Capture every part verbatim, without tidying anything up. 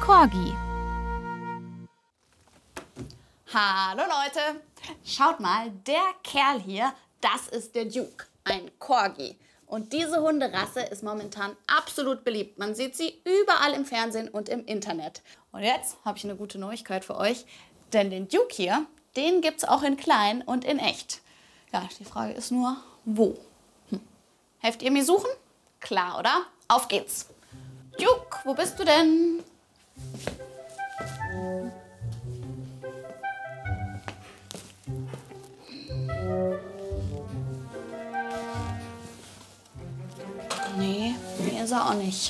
Corgi. Hallo Leute, schaut mal, der Kerl hier, das ist der Duke, ein Corgi. Und diese Hunderasse ist momentan absolut beliebt. Man sieht sie überall im Fernsehen und im Internet. Und jetzt habe ich eine gute Neuigkeit für euch, denn den Duke hier, den gibt es auch in klein und in echt. Ja, die Frage ist nur, wo? Hm. Helft ihr mir suchen? Klar, oder? Auf geht's. Duke, wo bist du denn? Nee, nee ist er auch nicht.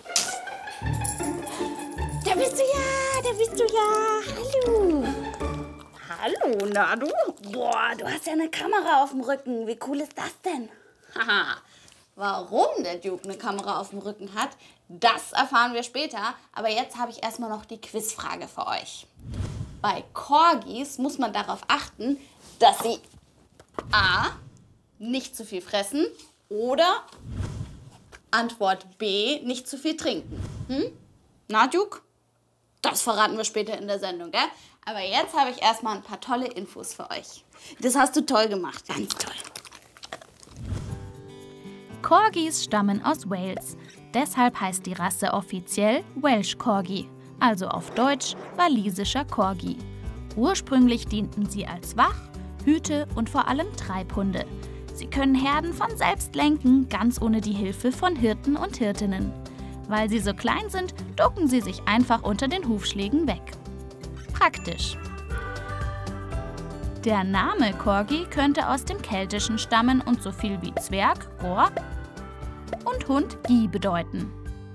Da bist du ja, da bist du ja. Hallo. Hallo, na du? Boah, du hast ja eine Kamera auf dem Rücken. Wie cool ist das denn? Haha. Warum der Duke eine Kamera auf dem Rücken hat, das erfahren wir später. Aber jetzt habe ich erstmal noch die Quizfrage für euch. Bei Corgis muss man darauf achten, dass sie a. nicht zu viel fressen oder Antwort B, nicht zu viel trinken. Hm? Na, Duke? Das verraten wir später in der Sendung, gell? Aber jetzt habe ich erstmal ein paar tolle Infos für euch. Das hast du toll gemacht, ganz toll. Corgis stammen aus Wales. Deshalb heißt die Rasse offiziell Welsh Corgi, also auf Deutsch walisischer Corgi. Ursprünglich dienten sie als Wach-, Hüte- und vor allem Treibhunde. Sie können Herden von selbst lenken, ganz ohne die Hilfe von Hirten und Hirtinnen. Weil sie so klein sind, ducken sie sich einfach unter den Hufschlägen weg. Praktisch. Der Name Corgi könnte aus dem Keltischen stammen und so viel wie Zwerg, Rohr und Hund, Gi bedeuten.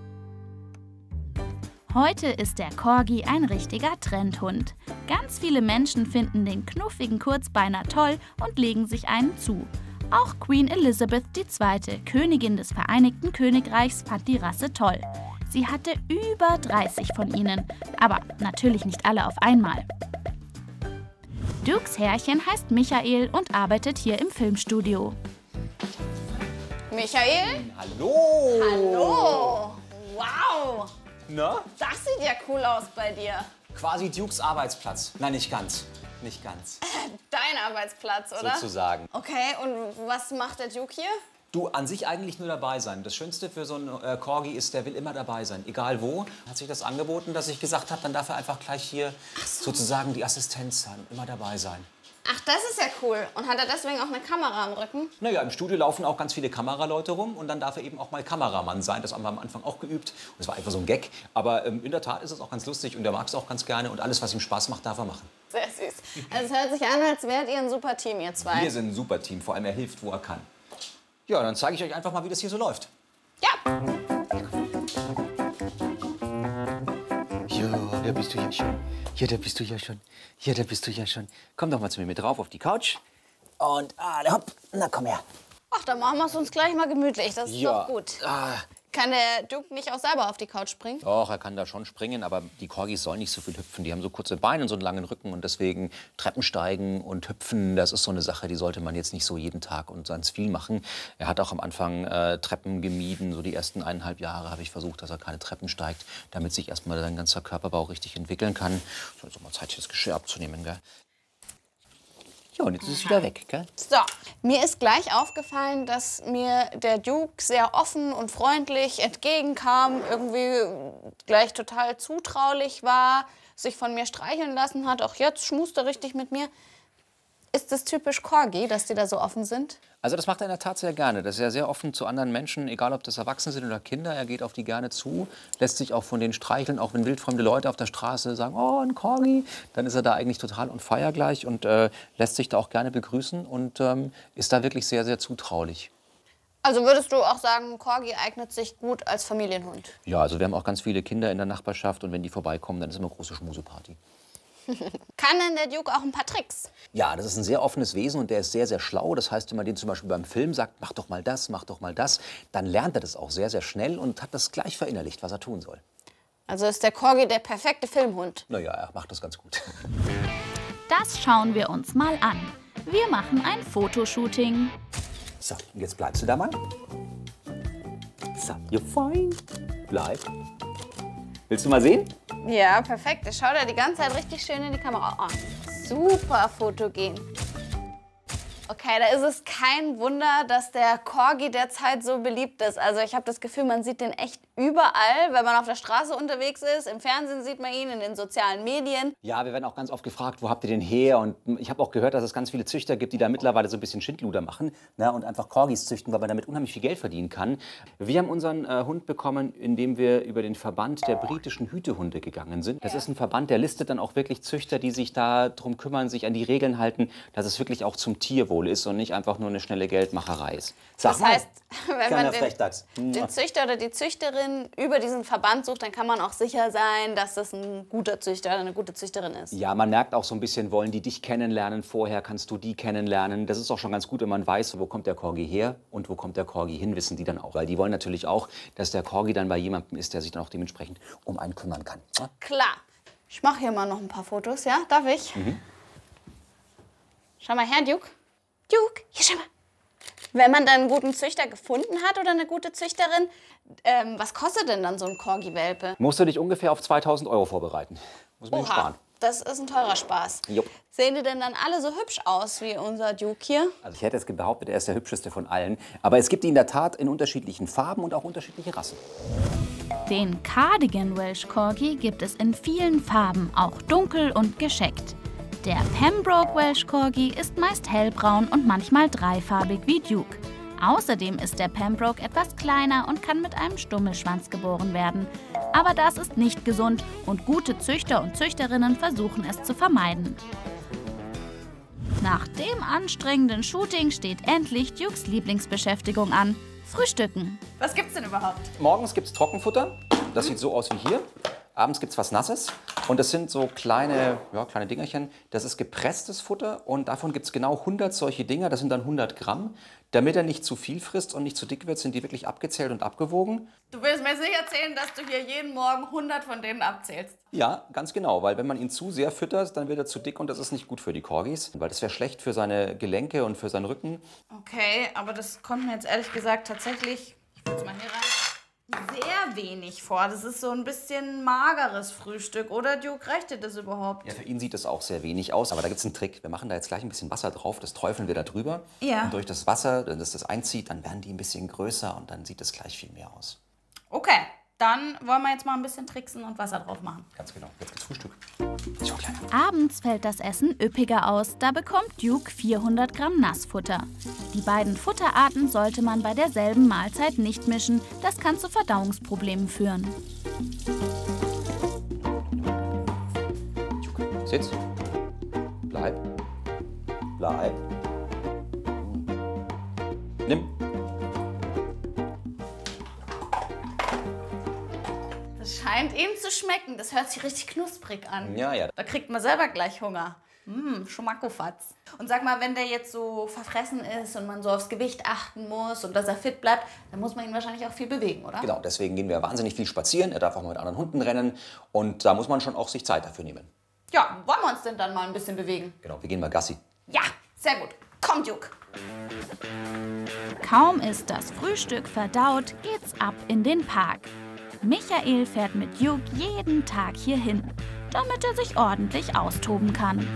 Heute ist der Corgi ein richtiger Trendhund. Ganz viele Menschen finden den knuffigen Kurzbeiner toll und legen sich einen zu. Auch Queen Elizabeth die Zweite, Königin des Vereinigten Königreichs, fand die Rasse toll. Sie hatte über dreißig von ihnen, aber natürlich nicht alle auf einmal. Dukes Herrchen heißt Michael und arbeitet hier im Filmstudio. Michael? Hallo! Hallo! Wow! Na? Das sieht ja cool aus bei dir. Quasi Dukes Arbeitsplatz. Nein, nicht ganz. Nicht ganz. Dein Arbeitsplatz, oder? Sozusagen. Okay, und was macht der Duke hier? Du, an sich eigentlich nur dabei sein. Das Schönste für so einen äh, Corgi ist, der will immer dabei sein. Egal wo. Hat sich das angeboten, dass ich gesagt habe, dann darf er einfach gleich hier so. sozusagen die Assistenz sein. Immer dabei sein. Ach, das ist ja cool. Und hat er deswegen auch eine Kamera am Rücken? Naja, im Studio laufen auch ganz viele Kameraleute rum und dann darf er eben auch mal Kameramann sein. Das haben wir am Anfang auch geübt. Und das war einfach so ein Gag. Aber ähm, in der Tat ist es auch ganz lustig und er mag es auch ganz gerne. Und alles, was ihm Spaß macht, darf er machen. Sehr süß. Also es hört sich an, als wärt ihr ein super Team, ihr zwei. Wir sind ein super Team. Vor allem, er hilft, wo er kann. Ja, dann zeige ich euch einfach mal, wie das hier so läuft. Ja. Ja, da bist du ja schon. Ja, da bist du ja schon. Ja, da bist du ja schon. Komm doch mal zu mir mit drauf auf die Couch. Und alle hopp. Na, komm her. Ach, dann machen wir es uns gleich mal gemütlich. Das ist Ja. doch gut. Ah. Kann der Duke nicht auch selber auf die Couch springen? Doch, er kann da schon springen, aber die Corgis sollen nicht so viel hüpfen. Die haben so kurze Beine und so einen langen Rücken und deswegen Treppensteigen und hüpfen, das ist so eine Sache, die sollte man jetzt nicht so jeden Tag und ganz viel machen. Er hat auch am Anfang äh, Treppen gemieden, so die ersten eineinhalb Jahre habe ich versucht, dass er keine Treppen steigt, damit sich erstmal sein ganzer Körperbau richtig entwickeln kann. So, jetzt auch mal Zeit, das Geschirr abzunehmen, gell? Ja, und jetzt ist es wieder weg, gell? So, mir ist gleich aufgefallen, dass mir der Duke sehr offen und freundlich entgegenkam, irgendwie gleich total zutraulich war, sich von mir streicheln lassen hat. Auch jetzt schmust er richtig mit mir. Ist das typisch Corgi, dass die da so offen sind? Also das macht er in der Tat sehr gerne. Das ist ja sehr offen zu anderen Menschen, egal ob das Erwachsene sind oder Kinder. Er geht auf die gerne zu, lässt sich auch von denen streicheln. Auch wenn wildfremde Leute auf der Straße sagen, oh, ein Corgi, dann ist er da eigentlich total on fire gleich und äh, lässt sich da auch gerne begrüßen und ähm, ist da wirklich sehr, sehr zutraulich. Also würdest du auch sagen, Corgi eignet sich gut als Familienhund? Ja, also wir haben auch ganz viele Kinder in der Nachbarschaft und wenn die vorbeikommen, dann ist immer große Schmuseparty. Kann denn der Duke auch ein paar Tricks? Ja, das ist ein sehr offenes Wesen und der ist sehr, sehr schlau. Das heißt, wenn man den zum Beispiel beim Film sagt, mach doch mal das, mach doch mal das, dann lernt er das auch sehr, sehr schnell und hat das gleich verinnerlicht, was er tun soll. Also ist der Corgi der perfekte Filmhund? Naja, er macht das ganz gut. Das schauen wir uns mal an. Wir machen ein Fotoshooting. So, und jetzt bleibst du da mal. So, you're fine. Bleib. Willst du mal sehen? Ja, perfekt. Der schaut ja die ganze Zeit richtig schön in die Kamera. Oh, super fotogen. Okay, da ist es kein Wunder, dass der Corgi derzeit so beliebt ist. Also ich habe das Gefühl, man sieht den echt überall, wenn man auf der Straße unterwegs ist. Im Fernsehen sieht man ihn, in den sozialen Medien. Ja, wir werden auch ganz oft gefragt, wo habt ihr den her? Und ich habe auch gehört, dass es ganz viele Züchter gibt, die da mittlerweile so ein bisschen Schindluder machen, ne, und einfach Corgis züchten, weil man damit unheimlich viel Geld verdienen kann. Wir haben unseren äh, Hund bekommen, indem wir über den Verband der britischen Hütehunde gegangen sind. Das ist ein Verband, der listet dann auch wirklich Züchter, die sich darum kümmern, sich an die Regeln halten, dass es wirklich auch zum Tierwohl ist und nicht einfach nur eine schnelle Geldmacherei ist. Sag Das mal, heißt, wenn man den, den den Züchter oder die Züchterin über diesen Verband sucht, dann kann man auch sicher sein, dass das ein guter Züchter oder eine gute Züchterin ist. Ja, man merkt auch so ein bisschen, wollen die dich kennenlernen vorher, kannst du die kennenlernen. Das ist auch schon ganz gut, wenn man weiß, wo kommt der Corgi her und wo kommt der Corgi hin, wissen die dann auch. Weil die wollen natürlich auch, dass der Corgi dann bei jemandem ist, der sich dann auch dementsprechend um einen kümmern kann. Ja? Klar. Ich mache hier mal noch ein paar Fotos, ja? Darf ich? Mhm. Schau mal her, Duke. Duke, hier schau mal. Wenn man dann einen guten Züchter gefunden hat oder eine gute Züchterin, ähm, was kostet denn dann so ein Corgi-Welpe? Musst du dich ungefähr auf zweitausend Euro vorbereiten. Muss man nicht Oha, sparen. das ist ein teurer Spaß. Jupp. Sehen die denn dann alle so hübsch aus wie unser Duke hier? Also ich hätte jetzt behauptet, er ist der hübscheste von allen. Aber es gibt ihn in der Tat in unterschiedlichen Farben und auch unterschiedliche Rassen. Den Cardigan Welsh Corgi gibt es in vielen Farben, auch dunkel und gescheckt. Der Pembroke Welsh Corgi ist meist hellbraun und manchmal dreifarbig wie Duke. Außerdem ist der Pembroke etwas kleiner und kann mit einem Stummelschwanz geboren werden. Aber das ist nicht gesund und gute Züchter und Züchterinnen versuchen es zu vermeiden. Nach dem anstrengenden Shooting steht endlich Dukes Lieblingsbeschäftigung an: Frühstücken. Was gibt's denn überhaupt? Morgens gibt es Trockenfutter. Das sieht so aus wie hier. Abends gibt es was Nasses. Und das sind so kleine, ja, kleine Dingerchen. Das ist gepresstes Futter und davon gibt es genau hundert solche Dinger. Das sind dann hundert Gramm. Damit er nicht zu viel frisst und nicht zu dick wird, sind die wirklich abgezählt und abgewogen. Du willst mir sicher erzählen, dass du hier jeden Morgen hundert von denen abzählst. Ja, ganz genau, weil wenn man ihn zu sehr füttert, dann wird er zu dick und das ist nicht gut für die Corgis. Weil das wäre schlecht für seine Gelenke und für seinen Rücken. Okay, aber das kommt mir jetzt ehrlich gesagt tatsächlich, ich will es mal hier rein, sehr wenig vor. Das ist so ein bisschen mageres Frühstück, oder Duke? Reicht dir das überhaupt? Ja, für ihn sieht das auch sehr wenig aus, aber da gibt es einen Trick. Wir machen da jetzt gleich ein bisschen Wasser drauf, das träufeln wir da drüber. Ja. Und durch das Wasser, wenn das das einzieht, dann werden die ein bisschen größer und dann sieht das gleich viel mehr aus. Okay, dann wollen wir jetzt mal ein bisschen tricksen und Wasser drauf machen. Ganz genau, jetzt gibt's Frühstück. So, Kleiner. Abends fällt das Essen üppiger aus, da bekommt Duke vierhundert Gramm Nassfutter. Die beiden Futterarten sollte man bei derselben Mahlzeit nicht mischen, das kann zu Verdauungsproblemen führen. Duke, sitz. Bleib. Bleib. Nimm. Das scheint ihm zu schmecken. Das hört sich richtig knusprig an. Ja, ja. Da kriegt man selber gleich Hunger. Mmh, Schmackofatz. Und sag mal, wenn der jetzt so verfressen ist und man so aufs Gewicht achten muss und dass er fit bleibt, dann muss man ihn wahrscheinlich auch viel bewegen, oder? Genau, deswegen gehen wir wahnsinnig viel spazieren. Er darf auch mal mit anderen Hunden rennen und da muss man schon auch sich Zeit dafür nehmen. Ja, wollen wir uns denn dann mal ein bisschen bewegen? Genau, wir gehen mal Gassi. Ja, sehr gut. Komm, Duke. Kaum ist das Frühstück verdaut, geht's ab in den Park. Michael fährt mit Duke jeden Tag hierhin, damit er sich ordentlich austoben kann.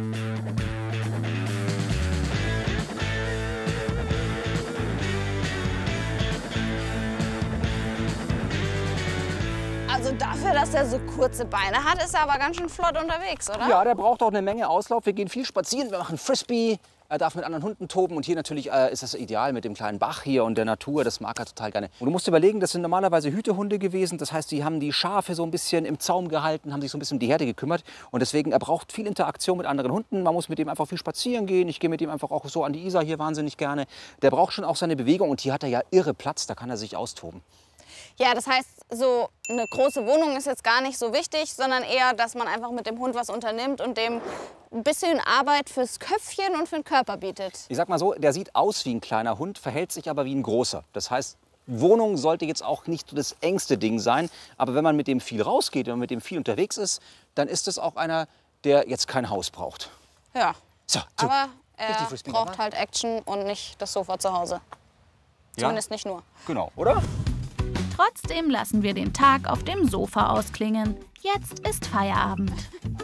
Also dafür, dass er so kurze Beine hat, ist er aber ganz schön flott unterwegs, oder? Ja, der braucht auch eine Menge Auslauf. Wir gehen viel spazieren, wir machen Frisbee. Er darf mit anderen Hunden toben und hier natürlich äh, ist das ideal mit dem kleinen Bach hier und der Natur, das mag er total gerne. Und du musst überlegen, das sind normalerweise Hütehunde gewesen, das heißt, die haben die Schafe so ein bisschen im Zaum gehalten, haben sich so ein bisschen um die Herde gekümmert und deswegen, er braucht viel Interaktion mit anderen Hunden, man muss mit ihm einfach viel spazieren gehen, ich gehe mit ihm einfach auch so an die Isar hier wahnsinnig gerne. Der braucht schon auch seine Bewegung und hier hat er ja irre Platz, da kann er sich austoben. Ja, das heißt, so eine große Wohnung ist jetzt gar nicht so wichtig, sondern eher, dass man einfach mit dem Hund was unternimmt und dem ein bisschen Arbeit fürs Köpfchen und für den Körper bietet. Ich sag mal so, der sieht aus wie ein kleiner Hund, verhält sich aber wie ein großer. Das heißt, Wohnung sollte jetzt auch nicht so das engste Ding sein, aber wenn man mit dem viel rausgeht und mit dem viel unterwegs ist, dann ist es auch einer, der jetzt kein Haus braucht. Ja, so, aber er braucht halt Action und nicht das Sofa zu Hause. Zumindest ja? nicht nur. Genau, oder? Trotzdem lassen wir den Tag auf dem Sofa ausklingen. Jetzt ist Feierabend.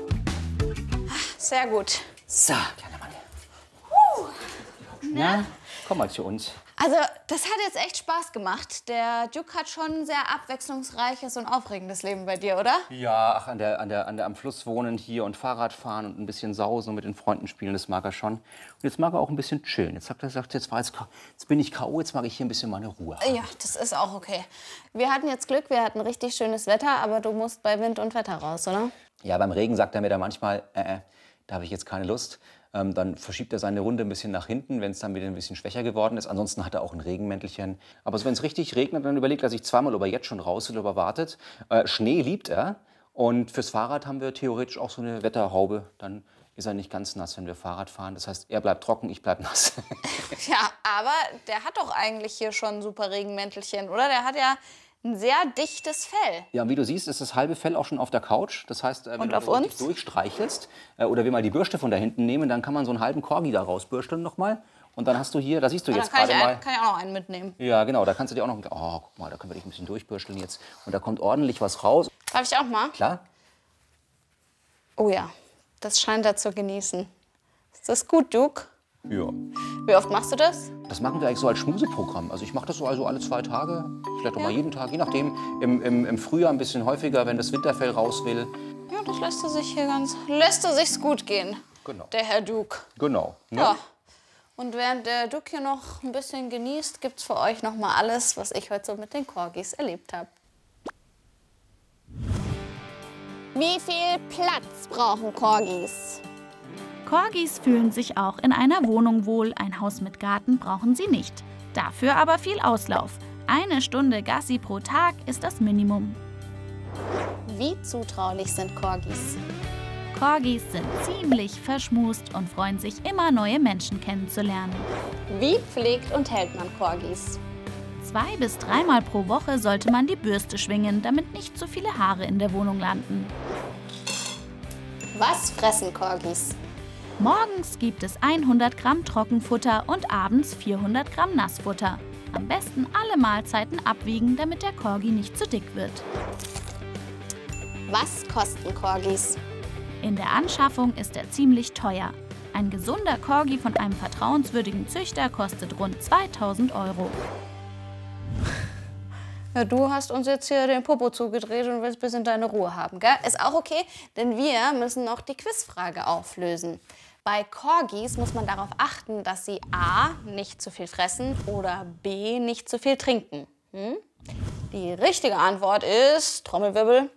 Sehr gut. So, kleiner Mann. Na, komm mal zu uns. Also, das hat jetzt echt Spaß gemacht. Der Duke hat schon ein sehr abwechslungsreiches und aufregendes Leben bei dir, oder? Ja, ach, an der, an der, an der, am Fluss wohnen hier und Fahrrad fahren und ein bisschen sausen und mit den Freunden spielen, das mag er schon. Und jetzt mag er auch ein bisschen chillen. Jetzt sagt er, sagt, jetzt, war jetzt, jetzt bin ich K O, jetzt mag ich hier ein bisschen meine Ruhe haben. Ja, das ist auch okay. Wir hatten jetzt Glück, wir hatten richtig schönes Wetter, aber du musst bei Wind und Wetter raus, oder? Ja, beim Regen sagt er mir da manchmal, äh, äh, da habe ich jetzt keine Lust. Ähm, dann verschiebt er seine Runde ein bisschen nach hinten, wenn es dann wieder ein bisschen schwächer geworden ist. Ansonsten hat er auch ein Regenmäntelchen. Aber so, wenn es richtig regnet, dann überlegt er sich zweimal, ob er jetzt schon raus will oder wartet. Äh, Schnee liebt er. Und fürs Fahrrad haben wir theoretisch auch so eine Wetterhaube. Dann ist er nicht ganz nass, wenn wir Fahrrad fahren. Das heißt, er bleibt trocken, ich bleib nass. Ja, aber der hat doch eigentlich hier schon ein super Regenmäntelchen, oder? Der hat ja ein sehr dichtes Fell. Ja, und wie du siehst, ist das halbe Fell auch schon auf der Couch. Das heißt, wenn Und du auf das richtig uns? durchstreichelst äh, oder wir mal die Bürste von da hinten nehmen, dann kann man so einen halben Corgi da rausbürsteln noch mal. Und dann hast du hier, da siehst du Ja, jetzt dann kann gerade ich, mal. ein, kann ich auch noch einen mitnehmen. Ja, genau, da kannst du dir auch noch. Oh, guck mal, da können wir dich ein bisschen durchbürsteln jetzt. Und da kommt ordentlich was raus. Darf ich auch mal? Klar? Oh ja, das scheint er zu genießen. Ist das gut, Duke? Ja. Wie oft machst du das? Das machen wir eigentlich so als Schmuseprogramm. Also ich mache das so also alle zwei Tage, vielleicht auch mal jeden Tag, je nachdem. Im, im, Im Frühjahr ein bisschen häufiger, wenn das Winterfell raus will. Ja, das lässt er sich hier ganz, lässt er sich's gut gehen. Genau. Der Herr Duke. Genau. Ne? Ja. Und während der Duke hier noch ein bisschen genießt, gibt's für euch noch mal alles, was ich heute so mit den Corgis erlebt habe. Wie viel Platz brauchen Corgis? Corgis fühlen sich auch in einer Wohnung wohl. Ein Haus mit Garten brauchen sie nicht. Dafür aber viel Auslauf. Eine Stunde Gassi pro Tag ist das Minimum. Wie zutraulich sind Corgis? Corgis sind ziemlich verschmust und freuen sich immer, neue Menschen kennenzulernen. Wie pflegt und hält man Corgis? Zwei bis dreimal pro Woche sollte man die Bürste schwingen, damit nicht zu viele Haare in der Wohnung landen. Was fressen Corgis? Morgens gibt es hundert Gramm Trockenfutter und abends vierhundert Gramm Nassfutter. Am besten alle Mahlzeiten abwiegen, damit der Corgi nicht zu dick wird. Was kosten Corgis? In der Anschaffung ist er ziemlich teuer. Ein gesunder Corgi von einem vertrauenswürdigen Züchter kostet rund zweitausend Euro. Ja, du hast uns jetzt hier den Popo zugedreht und willst ein bisschen deine Ruhe haben, gell? Ist auch okay, denn wir müssen noch die Quizfrage auflösen. Bei Corgis muss man darauf achten, dass sie a. nicht zu viel fressen oder b. nicht zu viel trinken. Hm? Die richtige Antwort ist, Trommelwirbel,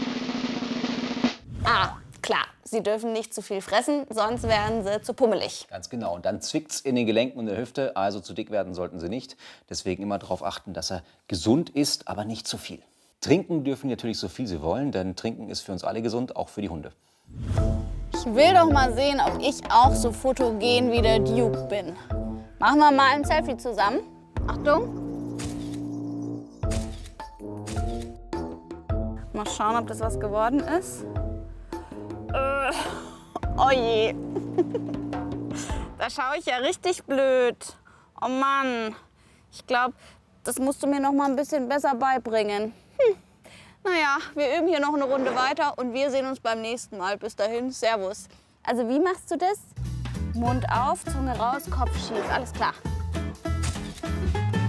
a. Klar, sie dürfen nicht zu viel fressen, sonst werden sie zu pummelig. Ganz genau. Und dann zwickt's in den Gelenken und der Hüfte. Also zu dick werden sollten sie nicht. Deswegen immer darauf achten, dass er gesund ist, aber nicht zu viel. Trinken dürfen natürlich so viel sie wollen, denn Trinken ist für uns alle gesund, auch für die Hunde. Ich will doch mal sehen, ob ich auch so fotogen wie der Duke bin. Machen wir mal ein Selfie zusammen. Achtung. Mal schauen, ob das was geworden ist. Äh, oh je. Da schaue ich ja richtig blöd. Oh Mann. Ich glaube, das musst du mir noch mal ein bisschen besser beibringen. Hm. Naja, wir üben hier noch eine Runde weiter und wir sehen uns beim nächsten Mal. Bis dahin, Servus. Also wie machst du das? Mund auf, Zunge raus, Kopf schief. Alles klar.